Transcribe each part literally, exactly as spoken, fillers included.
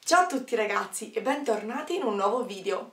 Ciao a tutti ragazzi e bentornati in un nuovo video.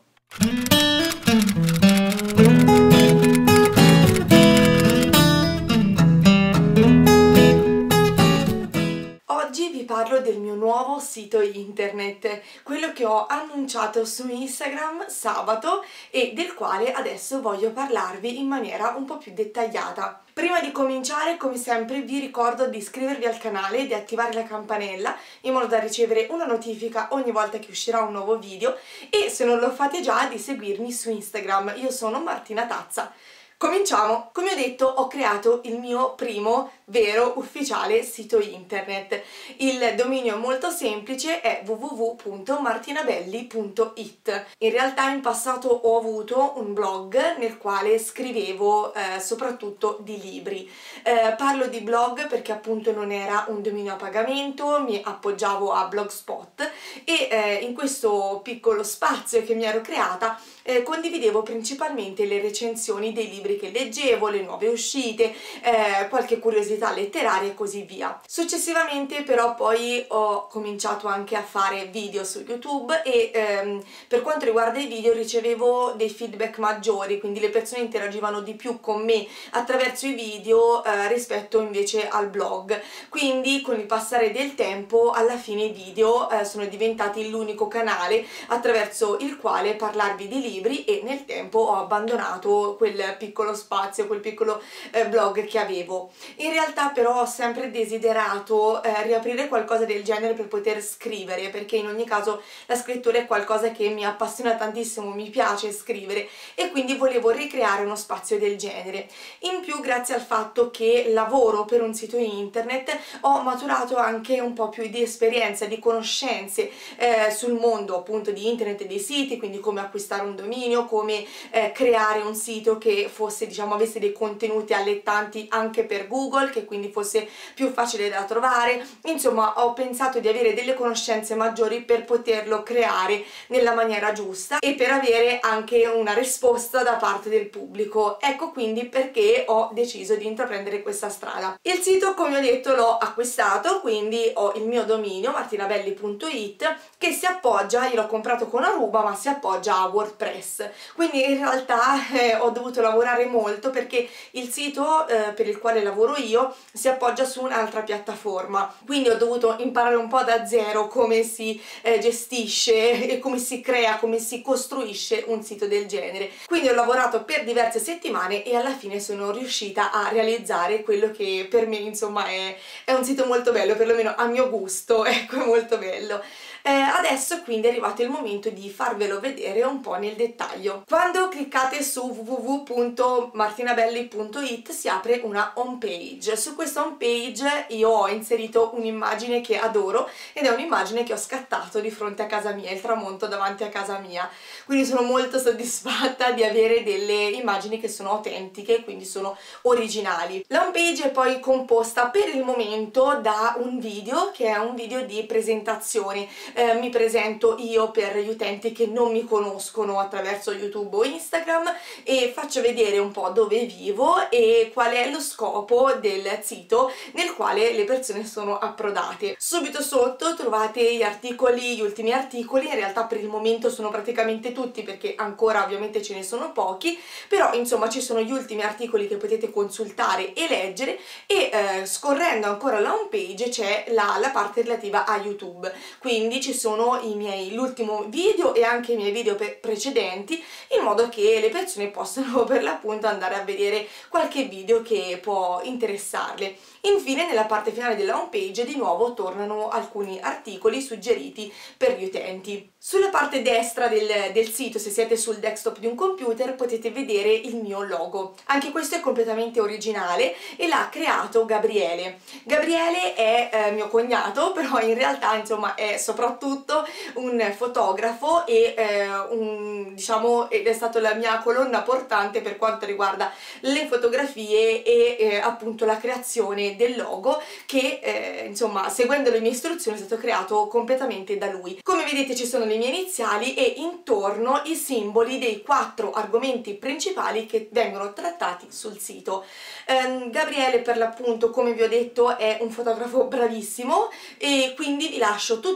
Oggi vi parlo del mio nuovo sito internet, quello che ho annunciato su Instagram sabato e del quale adesso voglio parlarvi in maniera un po' più dettagliata. Prima di cominciare, come sempre, vi ricordo di iscrivervi al canale e di attivare la campanella in modo da ricevere una notifica ogni volta che uscirà un nuovo video e, se non lo fate già, di seguirmi su Instagram. Io sono Martina Tazza. Cominciamo! Come ho detto, ho creato il mio primo vero ufficiale sito internet. Il dominio è molto semplice, è w w w punto martinabelli punto it. In realtà in passato ho avuto un blog nel quale scrivevo eh, soprattutto di libri. Eh, parlo di blog perché appunto non era un dominio a pagamento, mi appoggiavo a Blogspot e eh, in questo piccolo spazio che mi ero creata eh, condividevo principalmente le recensioni dei libri che leggevo, le nuove uscite, eh, qualche curiosità letteraria e così via. Successivamente però poi ho cominciato anche a fare video su YouTube e ehm, per quanto riguarda i video ricevevo dei feedback maggiori, quindi le persone interagivano di più con me attraverso i video eh, rispetto invece al blog. Quindi con il passare del tempo alla fine i video eh, sono diventati l'unico canale attraverso il quale parlarvi di libri e nel tempo ho abbandonato quel piccolo spazio, quel piccolo eh, blog che avevo. In realtà però ho sempre desiderato eh, riaprire qualcosa del genere per poter scrivere, perché in ogni caso la scrittura è qualcosa che mi appassiona tantissimo, mi piace scrivere e quindi volevo ricreare uno spazio del genere. In più, grazie al fatto che lavoro per un sito internet, ho maturato anche un po' più di esperienza, di conoscenze eh, sul mondo appunto di internet e dei siti, quindi come acquistare un dominio, come eh, creare un sito che fosse, diciamo, avesse dei contenuti allettanti anche per Google, che quindi fosse più facile da trovare. Insomma, ho pensato di avere delle conoscenze maggiori per poterlo creare nella maniera giusta e per avere anche una risposta da parte del pubblico. Ecco quindi perché ho deciso di intraprendere questa strada. Il sito, come ho detto, l'ho acquistato, quindi ho il mio dominio martinabelli punto it che si appoggia, io l'ho comprato con Aruba, ma si appoggia a WordPress. Quindi in realtà eh, ho dovuto lavorare molto perché il sito eh, per il quale lavoro io si appoggia su un'altra piattaforma, quindi ho dovuto imparare un po' da zero come si eh, gestisce e come si crea, come si costruisce un sito del genere. Quindi ho lavorato per diverse settimane e alla fine sono riuscita a realizzare quello che per me insomma è, è un sito molto bello, perlomeno a mio gusto, ecco, è molto bello. Eh, adesso quindi è arrivato il momento di farvelo vedere un po' nel dettaglio. Quando cliccate su w w w punto martinabelli punto it si apre una home page. Su questa home page io ho inserito un'immagine che adoro ed è un'immagine che ho scattato di fronte a casa mia, il tramonto davanti a casa mia. Quindi sono molto soddisfatta di avere delle immagini che sono autentiche, quindi sono originali. La home page è poi composta per il momento da un video che è un video di presentazione. Eh, mi presento io per gli utenti che non mi conoscono attraverso YouTube o Instagram e faccio vedere un po' dove vivo e qual è lo scopo del sito nel quale le persone sono approdate. Subito sotto trovate gli articoli, gli ultimi articoli, in realtà per il momento sono praticamente tutti perché ancora ovviamente ce ne sono pochi, però insomma ci sono gli ultimi articoli che potete consultare e leggere e eh, scorrendo ancora la home page c'è la, la parte relativa a YouTube, quindi ci sono i miei, l'ultimo video e anche i miei video precedenti, in modo che le persone possano per l'appunto andare a vedere qualche video che può interessarle. Infine, nella parte finale della home page di nuovo tornano alcuni articoli suggeriti per gli utenti. Sulla parte destra del, del sito, se siete sul desktop di un computer, potete vedere il mio logo. Anche questo è completamente originale e l'ha creato Gabriele. Gabriele è eh, mio cognato, però in realtà insomma è soprattutto un fotografo e eh, un, diciamo, ed è stato la mia colonna portante per quanto riguarda le fotografie e eh, appunto la creazione del logo che eh, insomma, seguendo le mie istruzioni, è stato creato completamente da lui. Come vedete ci sono le mie iniziali e intorno i simboli dei quattro argomenti principali che vengono trattati sul sito. Um, Gabriele, per l'appunto, come vi ho detto, è un fotografo bravissimo e quindi vi lascio tutti i suoi contatti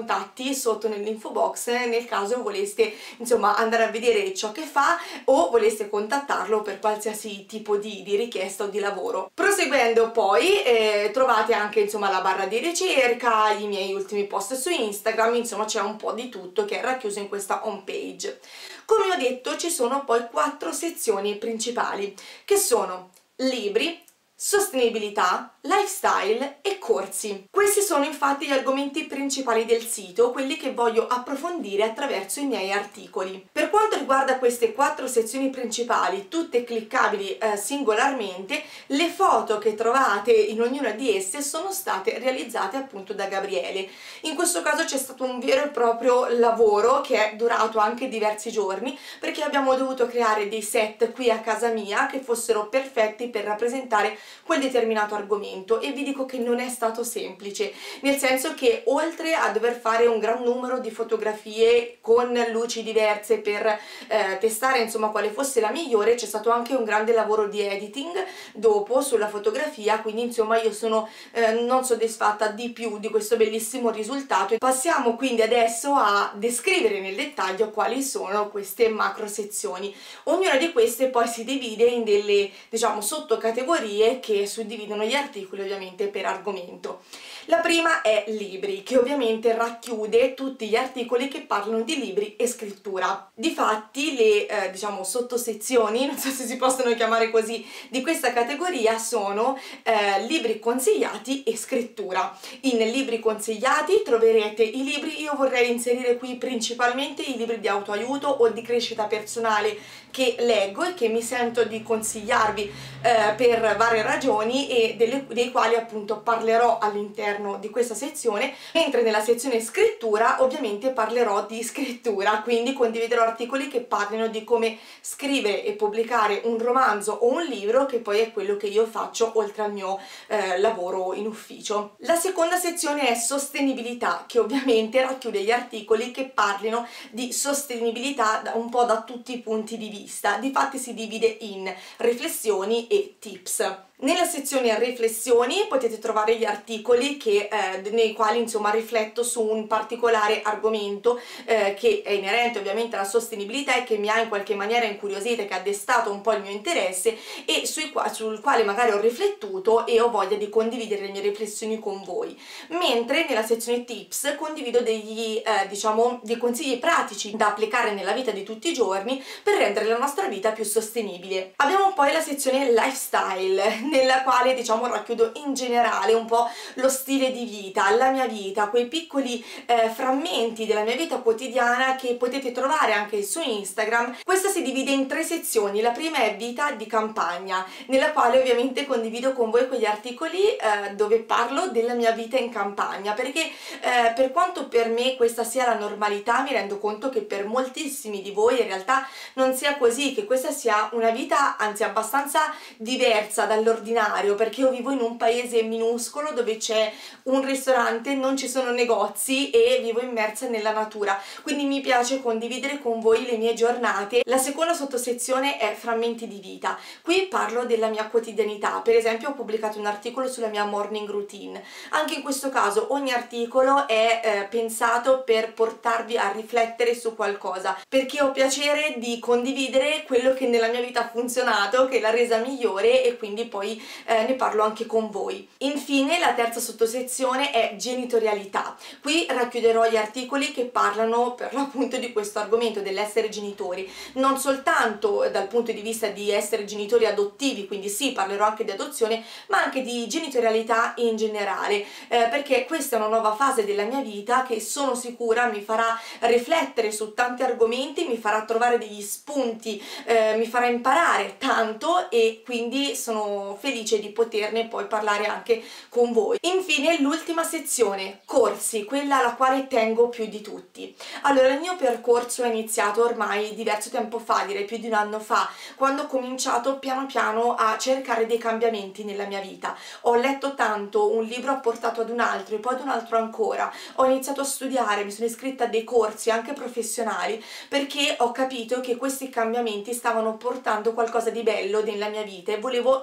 contatti sotto nell'info box nel caso voleste insomma andare a vedere ciò che fa o voleste contattarlo per qualsiasi tipo di, di richiesta o di lavoro. Proseguendo poi eh, trovate anche insomma la barra di ricerca, i miei ultimi post su Instagram, insomma c'è un po' di tutto che è racchiuso in questa home page. Come ho detto, ci sono poi quattro sezioni principali che sono libri, sostenibilità, lifestyle e corsi. Questi sono infatti gli argomenti principali del sito, quelli che voglio approfondire attraverso i miei articoli. Per quanto riguarda queste quattro sezioni principali, tutte cliccabili eh, singolarmente, le foto che trovate in ognuna di esse sono state realizzate appunto da Gabriele. In questo caso c'è stato un vero e proprio lavoro che è durato anche diversi giorni, perché abbiamo dovuto creare dei set qui a casa mia che fossero perfetti per rappresentare quel determinato argomento, e vi dico che non è stato semplice, nel senso che oltre a dover fare un gran numero di fotografie con luci diverse per eh, testare insomma quale fosse la migliore, c'è stato anche un grande lavoro di editing dopo sulla fotografia, quindi insomma io sono eh, non soddisfatta di più di questo bellissimo risultato. Passiamo quindi adesso a descrivere nel dettaglio quali sono queste macro sezioni. Ognuna di queste poi si divide in delle diciamo sottocategorie che suddividono gli articoli ovviamente per argomento. La prima è libri, che ovviamente racchiude tutti gli articoli che parlano di libri e scrittura. Difatti le eh, diciamo sottosezioni, non so se si possono chiamare così, di questa categoria sono eh, libri consigliati e scrittura. In libri consigliati troverete i libri, io vorrei inserire qui principalmente i libri di autoaiuto o di crescita personale che leggo e che mi sento di consigliarvi eh, per varie ragioni e delle, dei quali appunto parlerò all'interno di questa sezione, mentre nella sezione scrittura ovviamente parlerò di scrittura, quindi condividerò articoli che parlino di come scrivere e pubblicare un romanzo o un libro, che poi è quello che io faccio oltre al mio eh, lavoro in ufficio. La seconda sezione è sostenibilità, che ovviamente racchiude gli articoli che parlino di sostenibilità da, un po' da tutti i punti di vista. Difatti si divide in riflessioni e tips. Nella sezione riflessioni potete trovare gli articoli che, eh, nei quali insomma rifletto su un particolare argomento eh, che è inerente ovviamente alla sostenibilità e che mi ha in qualche maniera incuriosita, che ha destato un po' il mio interesse e sui qua sul quale magari ho riflettuto e ho voglia di condividere le mie riflessioni con voi. Mentre nella sezione tips condivido degli eh, diciamo dei consigli pratici da applicare nella vita di tutti i giorni per rendere la nostra vita più sostenibile. Abbiamo poi la sezione lifestyle, nella quale diciamo racchiudo in generale un po' lo stile di vita, la mia vita, quei piccoli eh, frammenti della mia vita quotidiana che potete trovare anche su Instagram. Questa si divide in tre sezioni. La prima è vita di campagna, nella quale ovviamente condivido con voi quegli articoli eh, dove parlo della mia vita in campagna, perché eh, per quanto per me questa sia la normalità, mi rendo conto che per moltissimi di voi in realtà non sia così, che questa sia una vita anzi abbastanza diversa dall'ordinario, perché io vivo in un paese minuscolo dove c'è un ristorante, non ci sono negozi e vivo immersa nella natura, quindi mi piace condividere con voi le mie giornate. La seconda sottosezione è frammenti di vita. Qui parlo della mia quotidianità. Per esempio ho pubblicato un articolo sulla mia morning routine. Anche in questo caso ogni articolo è eh, pensato per portarvi a riflettere su qualcosa, perché ho piacere di condividere quello che nella mia vita ha funzionato, che l'ha resa migliore, e quindi poi eh, ne parlo anche con voi. Infine la terza sottosezione è genitorialità. Qui racchiuderò gli articoli che parlano per l'appunto di questo argomento dell'essere genitori, non soltanto dal punto di vista di essere genitori adottivi, quindi sì, parlerò anche di adozione, ma anche di genitorialità in generale, eh, perché questa è una nuova fase della mia vita che sono sicura mi farà riflettere su tanti argomenti, mi farà trovare degli spunti, eh, mi farà imparare tanto, e quindi sono felice di poterne poi parlare anche con voi. Infine l'ultima sezione, corsi, quella alla quale tengo più di tutti. Allora, il mio percorso è iniziato ormai diverso tempo fa, direi più di un anno fa, quando ho cominciato piano piano a cercare dei cambiamenti nella mia vita. Ho letto tanto, un libro ha portato ad un altro e poi ad un altro ancora, ho iniziato a studiare, mi sono iscritta a dei corsi anche professionali, perché ho capito che questi cambiamenti stavano portando qualcosa di bello nella mia vita e volevo imparare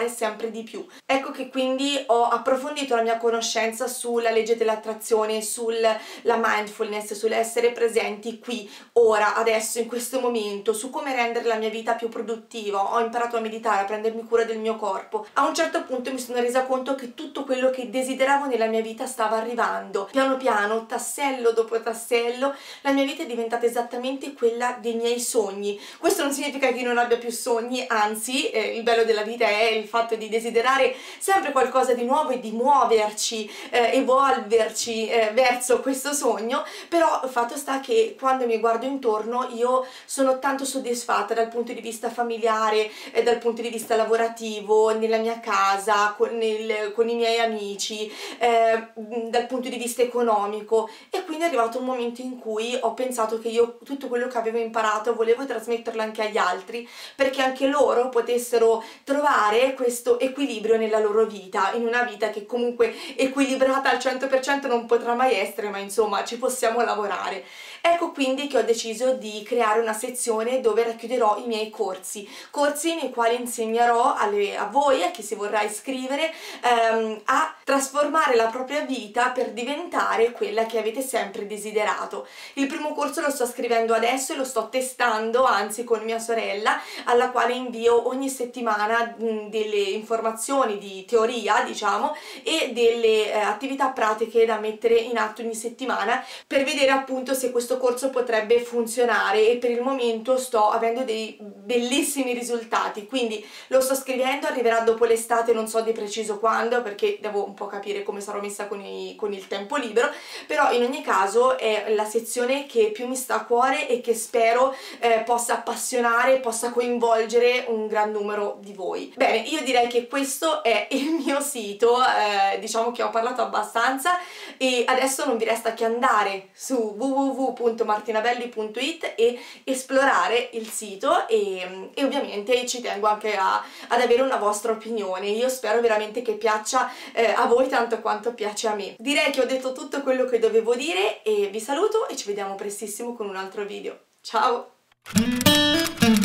fare sempre di più. Ecco che quindi ho approfondito la mia conoscenza sulla legge dell'attrazione, sulla mindfulness, sull'essere presenti qui, ora, adesso, in questo momento, su come rendere la mia vita più produttiva. Ho imparato a meditare, a prendermi cura del mio corpo. A un certo punto mi sono resa conto che tutto quello che desideravo nella mia vita stava arrivando. Piano piano, tassello dopo tassello, la mia vita è diventata esattamente quella dei miei sogni. Questo non significa che io non abbia più sogni, anzi, eh, il bello della vita è il fatto di desiderare sempre qualcosa di nuovo e di muoverci, eh, evolverci eh, verso questo sogno. Però il fatto sta che quando mi guardo intorno io sono tanto soddisfatta dal punto di vista familiare, eh, dal punto di vista lavorativo, nella mia casa, con, nel, con i miei amici, eh, dal punto di vista economico, e quindi è arrivato un momento in cui ho pensato che io tutto quello che avevo imparato volevo trasmetterlo anche agli altri, perché anche loro potessero trovare questo equilibrio nella loro vita, in una vita che comunque equilibrata al cento per cento non potrà mai essere, ma insomma ci possiamo lavorare. Ecco quindi che ho deciso di creare una sezione dove racchiuderò i miei corsi, corsi nei quali insegnerò alle, a voi, a chi si vorrà iscrivere, ehm, a trasformare la propria vita per diventare quella che avete sempre desiderato. Il primo corso lo sto scrivendo adesso e lo sto testando, anzi con mia sorella, alla quale invio ogni settimana mh, delle informazioni di teoria, diciamo, e delle eh, attività pratiche da mettere in atto ogni settimana per vedere appunto se questo corso potrebbe funzionare, e per il momento sto avendo dei bellissimi risultati, quindi lo sto scrivendo, arriverà dopo l'estate, non so di preciso quando perché devo un po' capire come sarò messa con, i, con il tempo libero, però in ogni caso è la sezione che più mi sta a cuore e che spero eh, possa appassionare, possa coinvolgere un gran numero di voi. Bene, io direi che questo è il mio sito, eh, diciamo che ho parlato abbastanza e adesso non vi resta che andare su w w w punto martinabelli punto it e esplorare il sito, e, e ovviamente ci tengo anche a, ad avere una vostra opinione. Io spero veramente che piaccia eh, a voi tanto quanto piace a me. Direi che ho detto tutto quello che dovevo dire e vi saluto e ci vediamo prestissimo con un altro video. Ciao!